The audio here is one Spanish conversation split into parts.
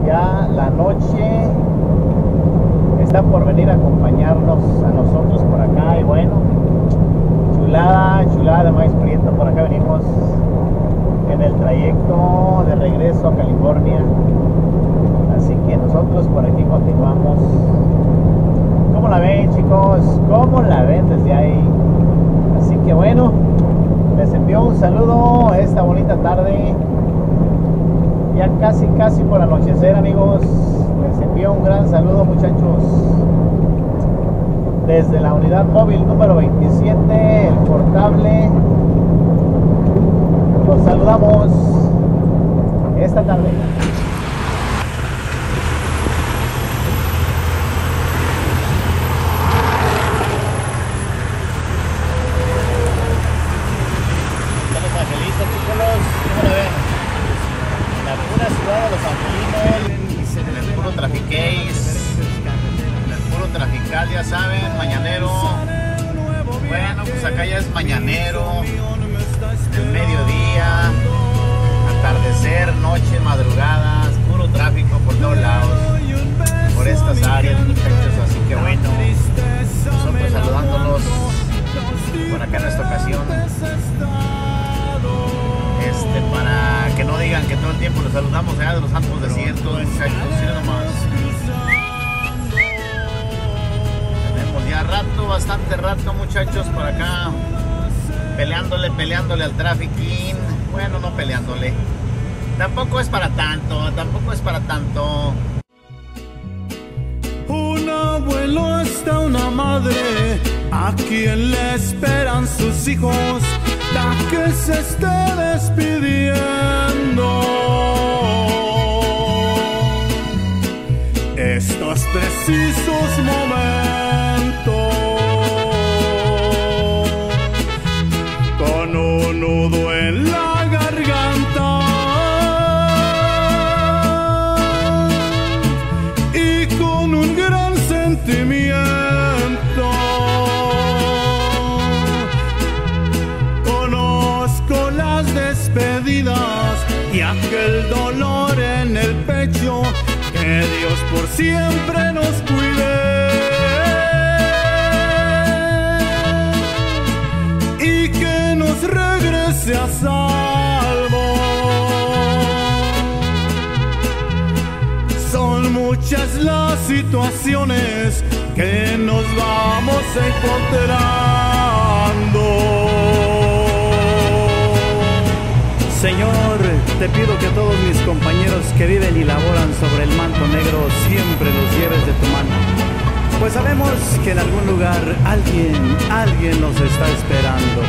Ya la noche está por venir a acompañarnos a nosotros por acá. Y bueno, chulada de maíz prieto. Por acá venimos en el trayecto de regreso a California. Así que nosotros por aquí continuamos. ¿Cómo la ven, chicos? ¿Cómo la ven desde ahí? Así que bueno, les envío un saludo esta bonita tarde. Ya casi por anochecer, amigos. Les envío un gran saludo, muchachos, desde la unidad móvil número 27, el portable. Los saludamos esta tarde. Ya saben, mañanero. Bueno, pues acá ya es mañanero, el mediodía, atardecer, noche, madrugadas, puro tráfico por todos lados, por estas áreas, muchachos. Así que bueno, nosotros saludándolos por acá en esta ocasión, para que no digan que todo el tiempo los saludamos allá de los Santos Desiertos, muchachos. Miren nomás. Ya rato, bastante rato, muchachos, por acá peleándole al trafiquín. Bueno, no peleándole, tampoco es para tanto, Un abuelo está una madre a quien le esperan sus hijos, la que se esté despidiendo. Estos precisos momentos, con un nudo en la garganta y con un gran sentimiento, conozco las despedidas y aquel dolor en el pecho. Que Dios por siempre nos cuide y que nos regrese a salvo. Son muchas las situaciones que nos vamos encontrando. Señor, te pido que a todos mis compañeros que viven y laboran sobre el manto negro siempre los lleves de tu mano, pues sabemos que en algún lugar alguien nos está esperando.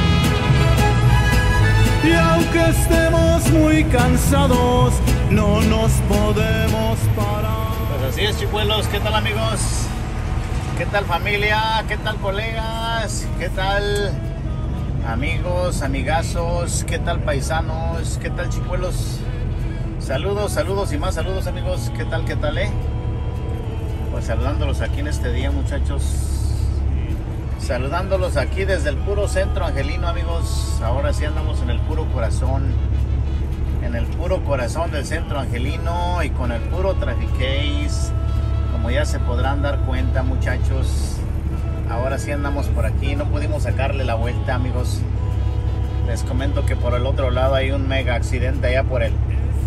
Y aunque estemos muy cansados, no nos podemos parar. Pues así es, chicuelos. ¿Qué tal, amigos? ¿Qué tal, familia? ¿Qué tal, colegas? ¿Qué tal, amigos, amigazos? ¿Qué tal, paisanos? ¿Qué tal, chicuelos? Saludos y más saludos, amigos. ¿Qué tal, Pues saludándolos aquí en este día, muchachos. Saludándolos aquí desde el puro centro angelino, amigos. Ahora sí andamos en el puro corazón. En el puro corazón del centro angelino y con el puro traffic case. Como ya se podrán dar cuenta, muchachos. Ahora sí andamos por aquí, no pudimos sacarle la vuelta, amigos. Les comento que por el otro lado hay un mega accidente allá por el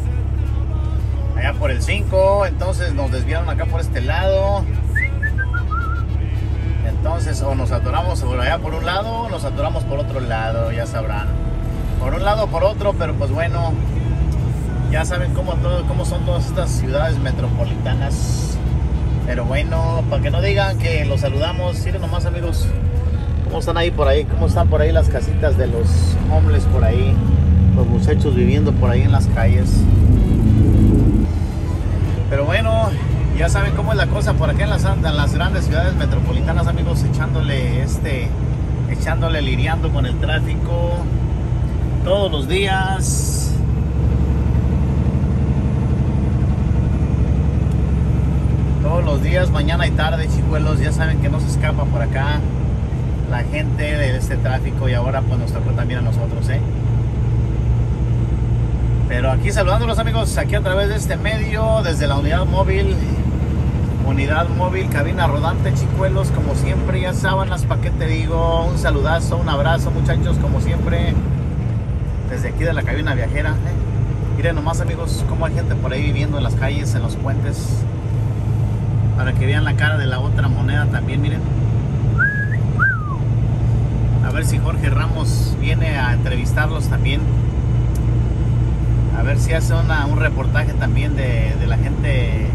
5, entonces nos desviaron acá por este lado. Entonces o nos atoramos por allá por un lado o nos atoramos por otro lado, ya sabrán. Por un lado o por otro, pero pues bueno, ya saben cómo son todas estas ciudades metropolitanas. Pero bueno, para que no digan que los saludamos, miren nomás, amigos, cómo están ahí por ahí, cómo están por ahí las casitas de los homeless por ahí, los muchachos viviendo por ahí en las calles. Pero bueno, ya saben cómo es la cosa por acá en las grandes ciudades metropolitanas, amigos, echándole lidiando con el tráfico todos los días. Todos los días, mañana y tarde, chicuelos. Ya saben que no se escapa por acá la gente de este tráfico. Y ahora pues nos tocó también a nosotros, Pero aquí saludándolos, amigos, aquí a través de este medio, desde la unidad móvil, cabina rodante, chicuelos, como siempre, ya sábanas, ¿para qué te digo? Un saludazo, un abrazo, muchachos, como siempre, desde aquí de la cabina viajera. Miren nomás, amigos, cómo hay gente por ahí viviendo en las calles, en los puentes, para que vean la cara de la otra moneda también, miren. A ver si Jorge Ramos viene a entrevistarlos también. A ver si hace un reportaje también de la gente,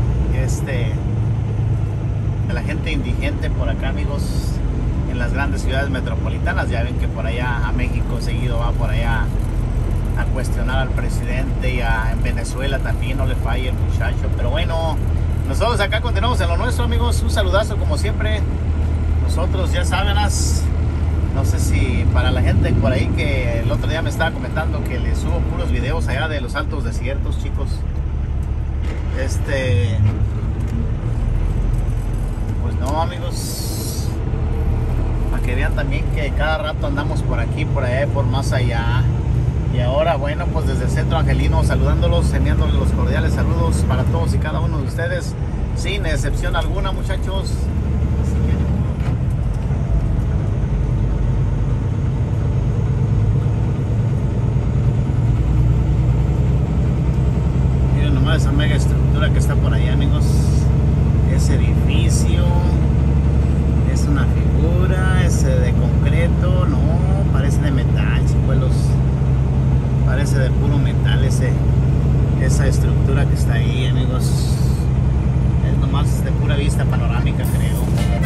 de la gente indigente por acá, amigos, en las grandes ciudades metropolitanas. Ya ven que por allá a México seguido va por allá a cuestionar al presidente, y en Venezuela también no le falla el muchacho. Pero bueno, nosotros acá continuamos en lo nuestro, amigos. Un saludazo como siempre. Nosotros, ya saben, no sé si para la gente por ahí que el otro día me estaba comentando que le subo puros videos allá de los altos desiertos, chicos. Pues no, amigos, para que vean también que cada rato andamos por aquí, por allá y por más allá. Y ahora, bueno, pues desde el Centro Angelino, saludándolos, enviándoles los cordiales saludos para todos y cada uno de ustedes, sin excepción alguna, muchachos. Esa mega estructura que está por allá, amigos. Ese edificio es una figura, ese de concreto, no, parece de metal, chicuelos. Parece de puro metal esa estructura que está ahí, amigos. Es nomás de pura vista panorámica, creo.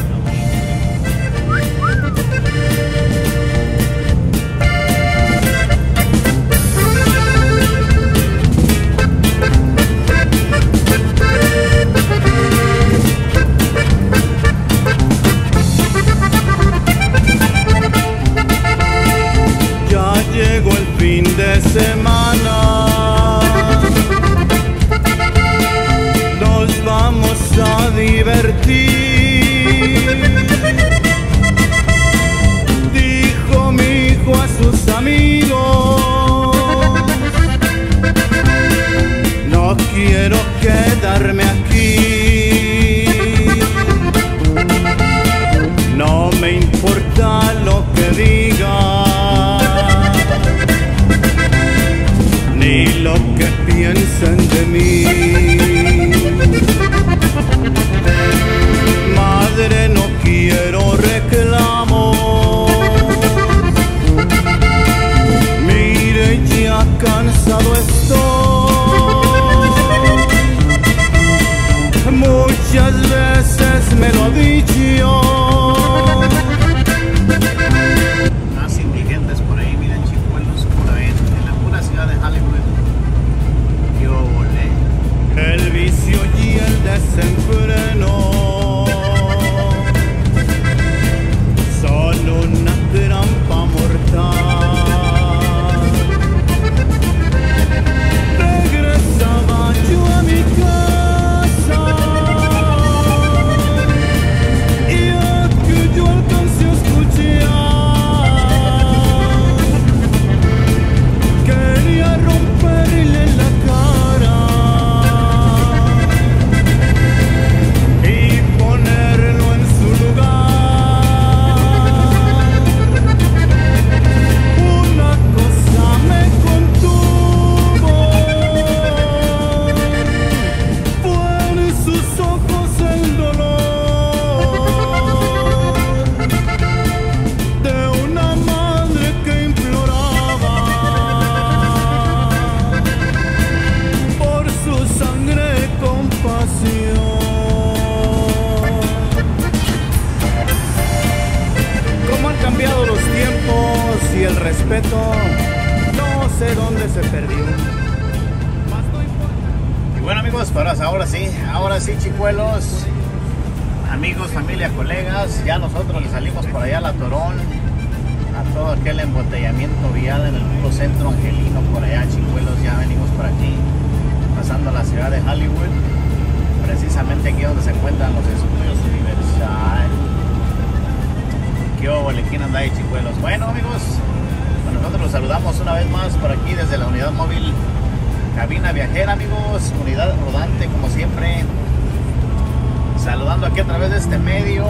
Llegó el fin de semana, nos vamos a divertir, dijo mi hijo a sus amigos, no quiero quedarme aquí, no me importa lo que digan, ni lo que piensen de mí. Madre, no quiero reclamos, mire, ya cansado estoy, muchas veces me lo ha dicho. El vicio y el desenfreno son una trampa mortal. Regresaba yo a mi casa y aquello alcancé a escuchar. Quería romperle la cara y ponerlo en su lugar. Una cosa me contuvo, fue en sus ojos el dolor de una madre que imploraba por su sangre compasión. Cómo han cambiado los tiempos y el respeto, no sé dónde se perdió. Más no importa. Y bueno, amigos, pues ahora sí, chicuelos, amigos, familia, colegas, ya nosotros le salimos por allá a La Torón, a todo aquel embotellamiento vial en el puro Centro Angelino, por allá, chicuelos, ya venimos por aquí, pasando la ciudad de Hollywood, precisamente aquí donde se encuentran los estudios Universal. ¿Qué óvole? ¿Quién anda ahí, chicuelos? Bueno, amigos, nosotros los saludamos una vez más por aquí desde la unidad móvil cabina viajera, amigos, unidad rodante como siempre, saludando aquí a través de este medio,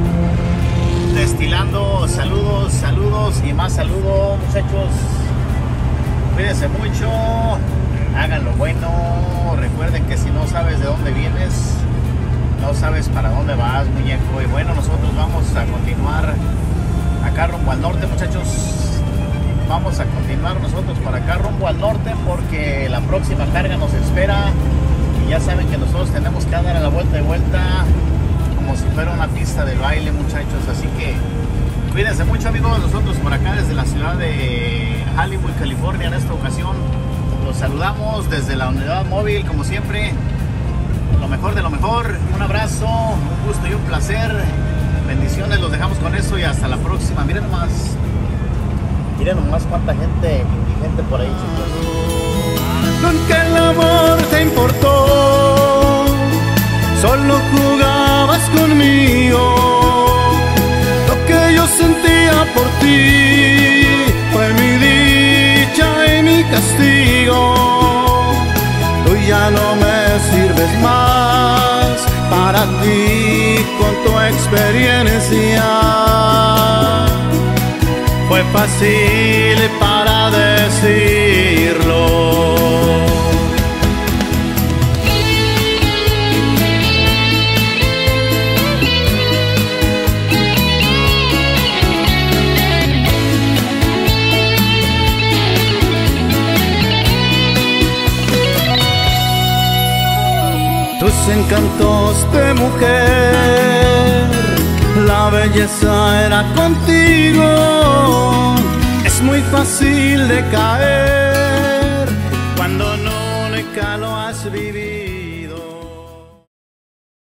destilando saludos, saludos y más saludos, muchachos. Cuídense mucho, hagan lo bueno, recuerden que si no sabes de dónde vienes, no sabes para dónde vas, muñeco. Y bueno, nosotros vamos a continuar acá rumbo al norte, muchachos. Vamos a continuar nosotros para acá rumbo al norte porque la próxima carga nos espera. Y ya saben que nosotros tenemos que dar a la vuelta y vuelta como si fuera una pista de baile, muchachos. Así que cuídense mucho, amigos. Nosotros por acá desde la ciudad de Hollywood, California, en esta ocasión los saludamos desde la unidad móvil, como siempre. Lo mejor de lo mejor. Un abrazo, un gusto y un placer. Bendiciones, los dejamos con eso y hasta la próxima. Miren nomás cuánta gente indigente por ahí, chicos. Nunca el amor te importó, solo jugabas conmigo. Lo que yo sentía por ti fue mi dicha y mi castigo. Tú ya no me sirves más, para ti con tu experiencia fue fácil para decirlo. Tus encantos de mujer, la belleza era contigo. Es muy fácil de caer cuando no nunca lo has vivido.